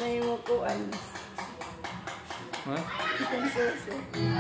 na yung upuan. Ha? Itong suso.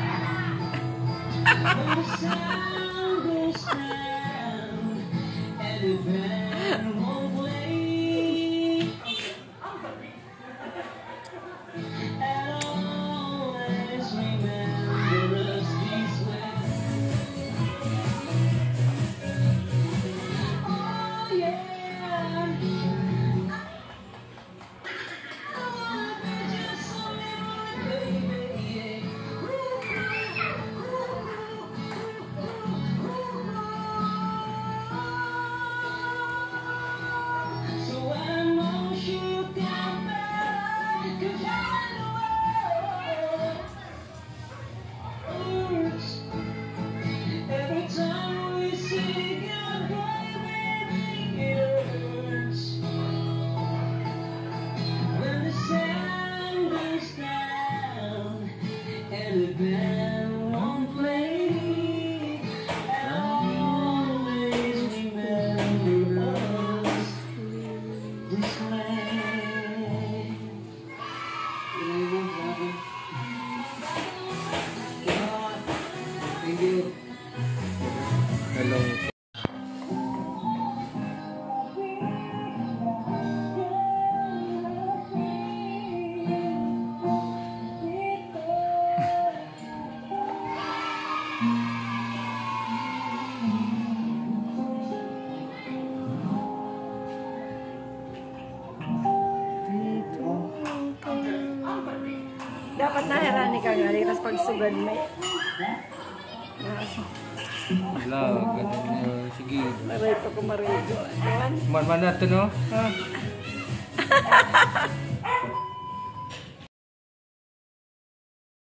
Hello. Dapat nahirani ka nga rin, tapos pagsugad may... Wala, ganun. Sige. Marito ko marigo. Man na ito, no? Ha?